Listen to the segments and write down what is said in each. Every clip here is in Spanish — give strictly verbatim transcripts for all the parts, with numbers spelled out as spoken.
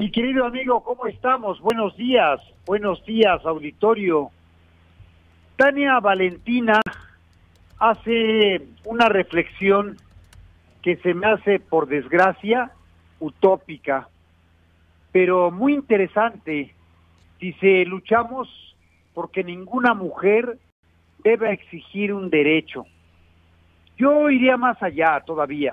Mi querido amigo, ¿cómo estamos? Buenos días, buenos días, auditorio. Tania Valentina hace una reflexión que se me hace, por desgracia, utópica, pero muy interesante. Dice, luchamos porque ninguna mujer debe exigir un derecho. Yo iría más allá todavía.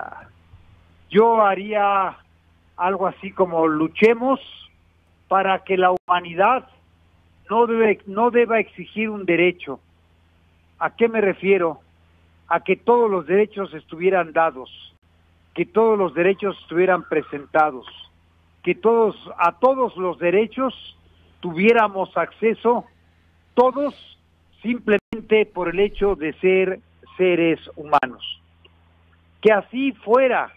Yo haría algo así como luchemos para que la humanidad no debe, no deba exigir un derecho. ¿A qué me refiero? A que todos los derechos estuvieran dados, que todos los derechos estuvieran presentados, que todos, a todos los derechos tuviéramos acceso, todos simplemente por el hecho de ser seres humanos. Que así fuera,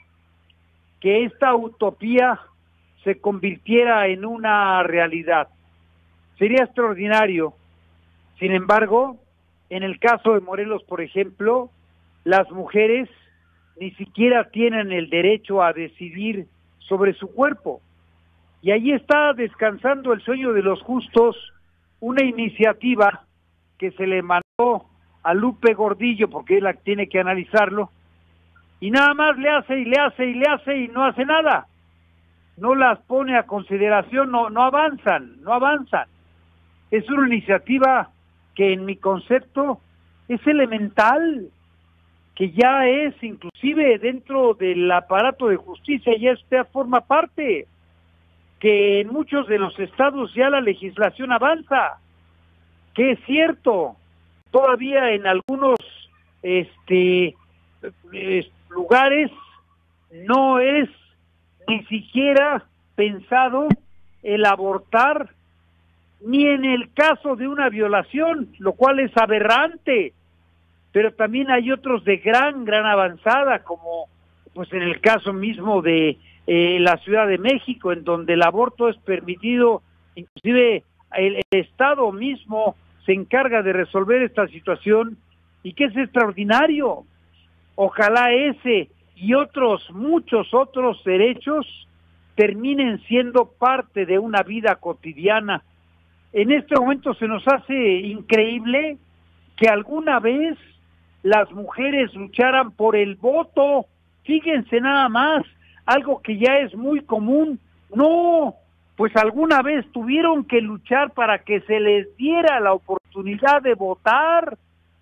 que esta utopía se convirtiera en una realidad. Sería extraordinario. Sin embargo, en el caso de Morelos, por ejemplo, las mujeres ni siquiera tienen el derecho a decidir sobre su cuerpo. Y ahí está descansando el sueño de los justos, una iniciativa que se le mandó a Lupe Gordillo, porque él tiene que analizarlo, y nada más le hace y le hace y le hace y no hace nada. No las pone a consideración, no, no avanzan, no avanzan. Es una iniciativa que en mi concepto es elemental, que ya es inclusive dentro del aparato de justicia, ya esta forma parte, que en muchos de los estados ya la legislación avanza, que es cierto, todavía en algunos este eh, lugares no es ni siquiera pensado el abortar, ni en el caso de una violación, lo cual es aberrante, pero también hay otros de gran, gran avanzada, como pues en el caso mismo de eh, la Ciudad de México, en donde el aborto es permitido, inclusive el, el Estado mismo se encarga de resolver esta situación, y que es extraordinario. Ojalá ese y otros, muchos otros derechos terminen siendo parte de una vida cotidiana. En este momento se nos hace increíble que alguna vez las mujeres lucharan por el voto. Fíjense nada más, algo que ya es muy común. No, pues alguna vez tuvieron que luchar para que se les diera la oportunidad de votar.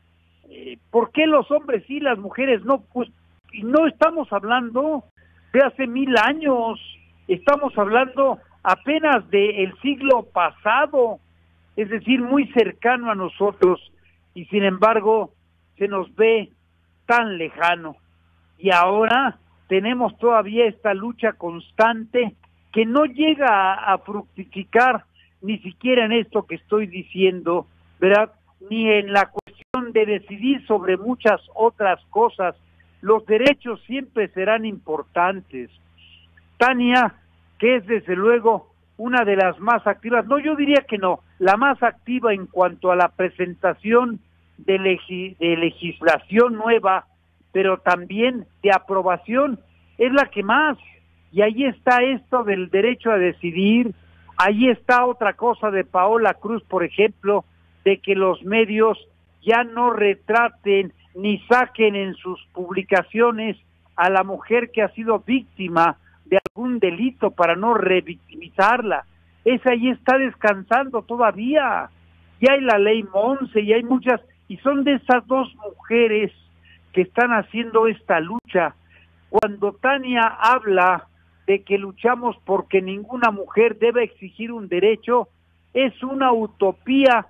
¿Por qué los hombres sí, las mujeres no? Pues no estamos hablando de hace mil años, estamos hablando apenas del siglo pasado, es decir, muy cercano a nosotros, y sin embargo se nos ve tan lejano. Y ahora tenemos todavía esta lucha constante que no llega a, a fructificar ni siquiera en esto que estoy diciendo, ¿verdad? Ni en la cuestión de decidir sobre muchas otras cosas. Los derechos siempre serán importantes. Tania, que es desde luego una de las más activas, no, yo diría que no, la más activa en cuanto a la presentación de, legi de legislación nueva, pero también de aprobación, es la que más. Y ahí está esto del derecho a decidir, ahí está otra cosa de Paola Cruz, por ejemplo, de que los medios ya no retraten ni saquen en sus publicaciones a la mujer que ha sido víctima de algún delito para no revictimizarla. Esa ahí está descansando todavía. Y hay la ley Monse y hay muchas, y son de esas dos mujeres que están haciendo esta lucha. Cuando Tania habla de que luchamos porque ninguna mujer debe exigir un derecho, es una utopía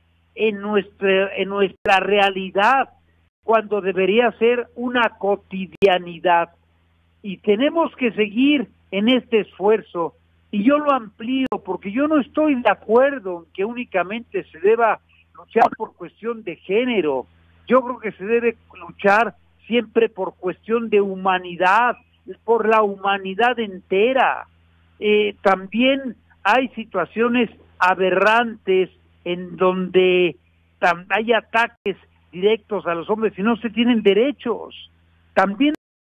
en nuestra, en nuestra realidad, cuando debería ser una cotidianidad. Y tenemos que seguir en este esfuerzo, y yo lo amplío porque yo no estoy de acuerdo en que únicamente se deba luchar por cuestión de género. Yo creo que se debe luchar siempre por cuestión de humanidad, por la humanidad entera. Eh, también hay situaciones aberrantes en donde hay ataques directos a los hombres y no se tienen derechos. También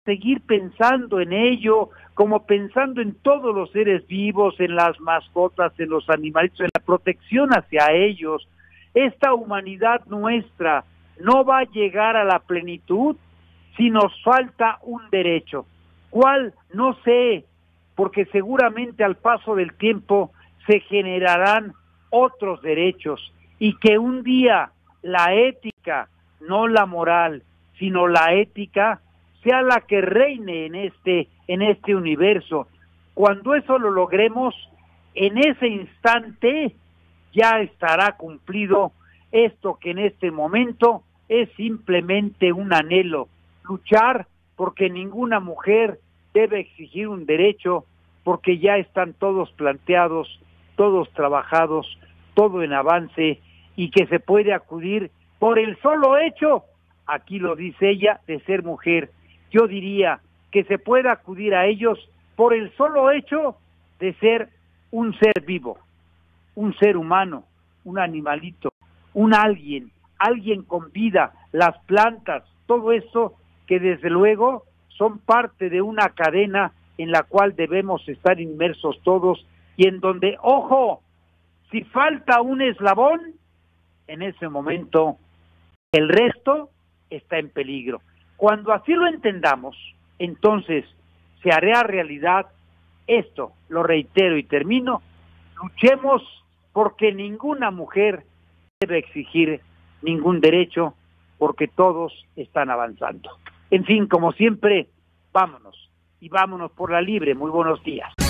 seguir pensando en ello, como pensando en todos los seres vivos, en las mascotas, en los animalitos, en la protección hacia ellos. Esta humanidad nuestra no va a llegar a la plenitud si nos falta un derecho. ¿Cuál? No sé, porque seguramente al paso del tiempo se generarán otros derechos y que un día la ética, no la moral, sino la ética, sea la que reine en este, en este universo. Cuando eso lo logremos, en ese instante ya estará cumplido esto que en este momento es simplemente un anhelo, luchar porque ninguna mujer debe exigir un derecho, porque ya están todos planteados, todos trabajados, todo en avance, y que se puede acudir por el solo hecho, aquí lo dice ella, de ser mujer. Yo diría que se puede acudir a ellos por el solo hecho de ser un ser vivo, un ser humano, un animalito, un alguien, alguien con vida, las plantas, todo eso que desde luego son parte de una cadena en la cual debemos estar inmersos todos y en donde, ojo, si falta un eslabón, en ese momento el resto está en peligro. Cuando así lo entendamos, entonces se hará realidad esto, lo reitero y termino, luchemos porque ninguna mujer debe exigir ningún derecho, porque todos están avanzando. En fin, como siempre, vámonos, y vámonos por la libre. Muy buenos días.